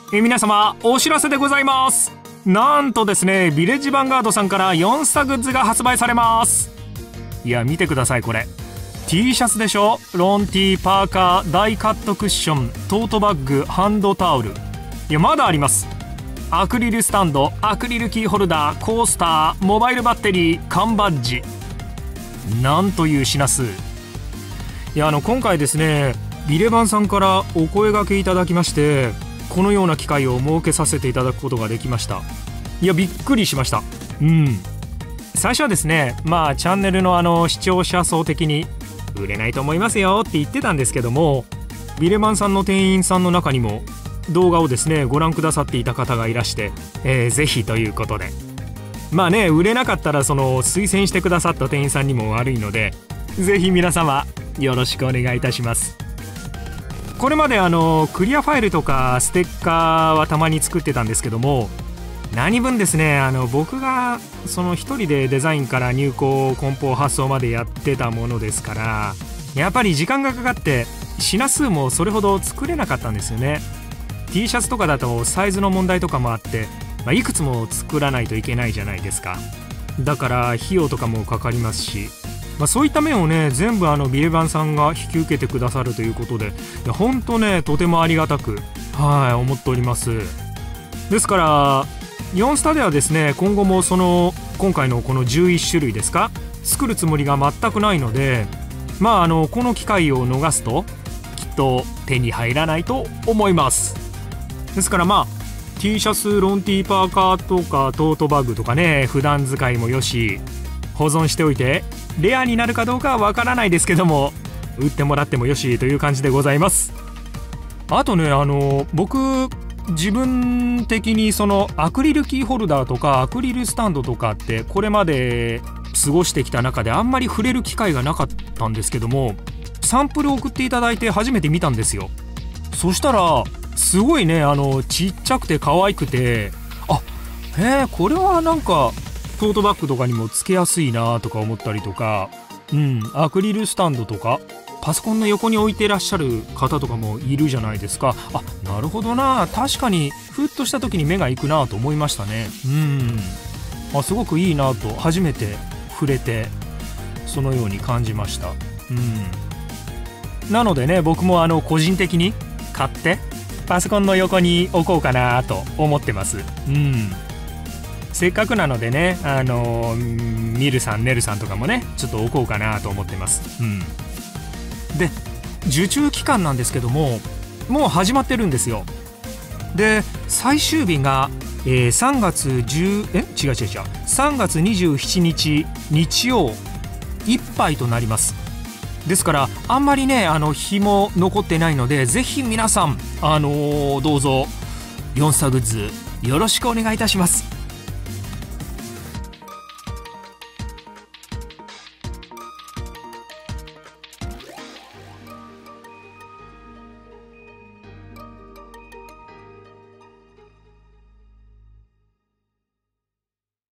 皆様お知らせでございます。なんとですね、ヴィレッジヴァンガードさんから4スタグッズが発売されます。いや見てください、これ T シャツでしょ。ロン T、パーカー、ダイカットクッション、トートバッグ、ハンドタオル。いやまだあります。アクリルスタンド、アクリルキーホルダー、コースター、モバイルバッテリー、缶バッジ。なんという品数。いや今回ですね、ビレバンさんからお声掛けいただきまして、このような機会を設けさせていただくことができました。いやびっくりしました。最初はですね、チャンネルの視聴者層的に売れないと思いますよって言ってたんですけども、ビレバンさんの店員さんの中にも動画をですねご覧くださっていた方がいらして、ぜひということで、売れなかったらその推薦してくださった店員さんにも悪いので、ぜひ皆様よろしくお願いいたします。これまでクリアファイルとかステッカーはたまに作ってたんですけども、何分ですね僕がその一人でデザインから入稿、梱包、発送までやってたものですから、やっぱり時間がかかって品数もそれほど作れなかったんですよね。 T シャツとかだとサイズの問題とかもあって、いくつも作らないといけないじゃないですか。だから費用とかもかかりますし、そういった面をね全部ビレバンさんが引き受けてくださるということで、本当ねとてもありがたく思っております。ですから4スタではですね、今後も今回のこの11種類ですか、作るつもりが全くないので、この機会を逃すときっと手に入らないと思います。ですからT シャツ、ロン T、パーカーとかトートバッグとかね、普段使いもよし、保存しておいてレアになるかどうかはわからないですけども、売ってもらってもよしという感じでございます。あとね僕自分的にそのアクリルキーホルダーとかアクリルスタンドとかってこれまで過ごしてきた中であんまり触れる機会がなかったんですけども、サンプル送っていただいて初めて見たんですよ。そしたらすごいねちっちゃくて可愛くて、これはなんかトートバッグとかにもつけやすいなとか思ったりとか、アクリルスタンドとかパソコンの横に置いてらっしゃる方とかもいるじゃないですか。なるほどな、確かにふっとした時に目が行くなと思いましたね。すごくいいなと初めて触れてそのように感じました。なのでね、僕も個人的に買ってパソコンの横に置こうかなと思ってます。せっかくなのでね、ミルさん、ネルさんとかもねちょっと置こうかなと思ってます。で受注期間なんですけども、もう始まってるんですよ。で最終日が、3月27日日曜いっぱいとなります。ですからあんまりね日も残ってないので、ぜひ皆さんどうぞ4スタグッズよろしくお願いいたします。